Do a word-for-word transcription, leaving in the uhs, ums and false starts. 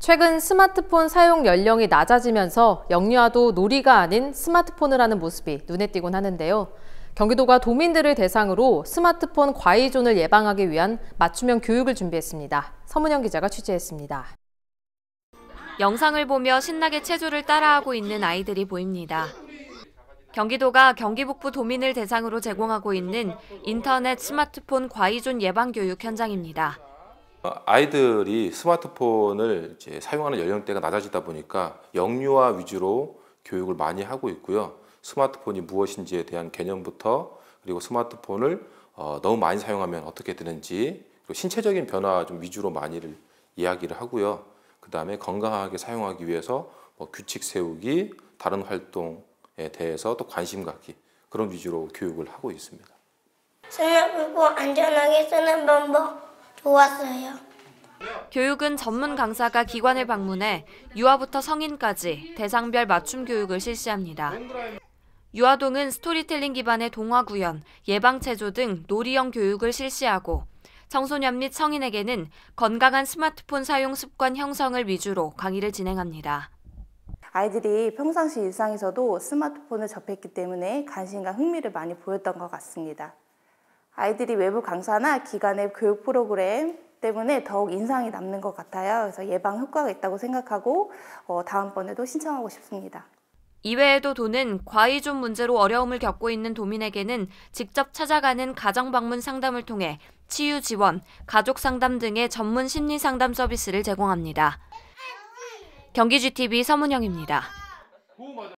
최근 스마트폰 사용 연령이 낮아지면서 영유아도 놀이가 아닌 스마트폰을 하는 모습이 눈에 띄곤 하는데요. 경기도가 도민들을 대상으로 스마트폰 과의존을 예방하기 위한 맞춤형 교육을 준비했습니다. 서문영 기자가 취재했습니다. 영상을 보며 신나게 체조를 따라하고 있는 아이들이 보입니다. 경기도가 경기 북부 도민을 대상으로 제공하고 있는 인터넷 스마트폰 과의존 예방 교육 현장입니다. 아이들이 스마트폰을 이제 사용하는 연령대가 낮아지다 보니까 영유아 위주로 교육을 많이 하고 있고요. 스마트폰이 무엇인지에 대한 개념부터 그리고 스마트폰을 어, 너무 많이 사용하면 어떻게 되는지 그리고 신체적인 변화 좀 위주로 많이를 이야기를 하고요. 그 다음에 건강하게 사용하기 위해서 뭐 규칙 세우기, 다른 활동에 대해서 또 관심 갖기 그런 위주로 교육을 하고 있습니다. 스마트폰 안전하게 쓰는 방법 좋았어요. 교육은 전문 강사가 기관을 방문해 유아부터 성인까지 대상별 맞춤 교육을 실시합니다. 유아동은 스토리텔링 기반의 동화 구연, 예방체조 등 놀이형 교육을 실시하고 청소년 및 성인에게는 건강한 스마트폰 사용 습관 형성을 위주로 강의를 진행합니다. 아이들이 평상시 일상에서도 스마트폰을 접했기 때문에 관심과 흥미를 많이 보였던 것 같습니다. 아이들이 외부 강사나 기관의 교육 프로그램 때문에 더욱 인상이 남는 것 같아요. 그래서 예방 효과가 있다고 생각하고 어, 다음번에도 신청하고 싶습니다. 이외에도 도는 과의존 문제로 어려움을 겪고 있는 도민에게는 직접 찾아가는 가정방문 상담을 통해 치유 지원, 가족 상담 등의 전문 심리 상담 서비스를 제공합니다. 경기지티비 서문영입니다.